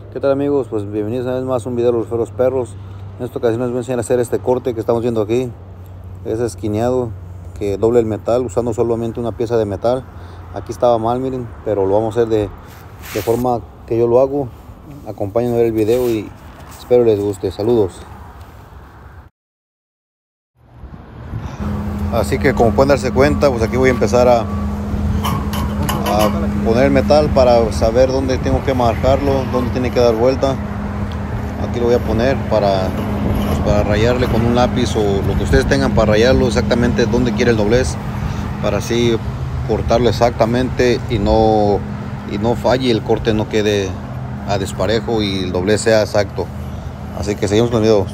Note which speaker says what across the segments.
Speaker 1: ¿Qué tal, amigos? Pues bienvenidos una vez más a un video de los feros perros. En esta ocasión les voy a enseñar a hacer este corte que estamos viendo aquí. Es esquineado, que doble el metal usando solamente una pieza de metal. Aquí estaba mal, miren, pero lo vamos a hacer de forma que yo lo hago. Acompáñenme a ver el video y espero les guste. Saludos. Así que como pueden darse cuenta, pues aquí voy a empezar a poner el metal para saber dónde tengo que marcarlo, dónde tiene que dar vuelta. Aquí lo voy a poner para rayarle con un lápiz o lo que ustedes tengan para rayarlo exactamente donde quiere el doblez, para así cortarlo exactamente y no falle, el corte no quede a desparejo y el doblez sea exacto. Así que seguimos con el video.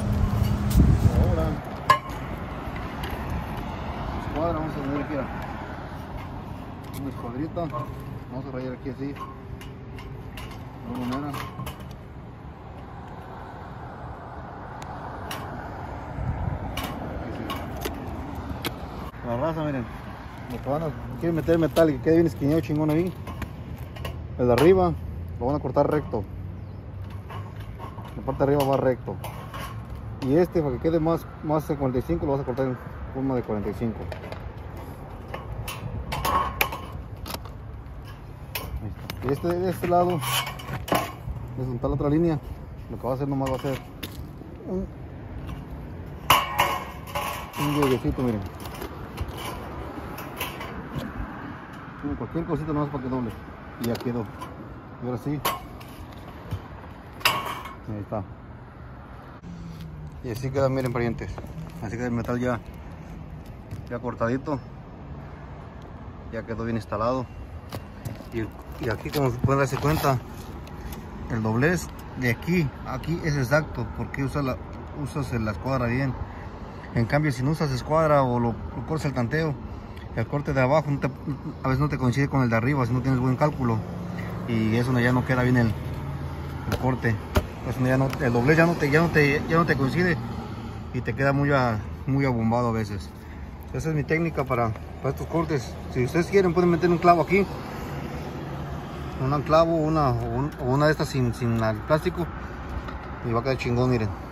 Speaker 1: Ahora vamos a poner aquí una escuadrita, vamos a rayar aquí así de una manera. La raza, miren, lo que quieren meter el metal y que quede bien esquineado chingón ahí, el de arriba lo van a cortar recto, la parte de arriba va recto, y este para que quede más de 45 lo vas a cortar en forma de 45. Y de este lado, de donde está la otra línea, lo que va a hacer nomás va a ser un huevecito, miren. Cualquier cosita nomás para que doble. Y ya quedó. Y ahora sí. Ahí está. Y así queda, miren, parientes. Así queda el metal ya cortadito. Ya quedó bien instalado. Y aquí, como pueden darse cuenta, el doblez de aquí es exacto, porque usas la escuadra bien. En cambio, si no usas escuadra o lo cortas el tanteo, el corte de abajo a veces no te coincide con el de arriba si no tienes buen cálculo, y eso ya no queda bien el corte. Pues el doblez ya no te coincide y te queda muy abombado a veces. Esa es mi técnica para estos cortes. Si ustedes quieren, pueden meter un clavo aquí, un clavo, una de estas sin el plástico, y va a quedar chingón, miren.